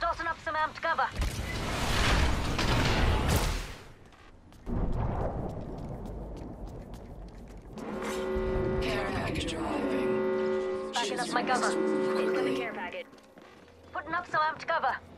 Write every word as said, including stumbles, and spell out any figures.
Tossing up some amped cover. Care package arriving. Backing up my cover. Quickly. Care packet. Putting up some amped cover.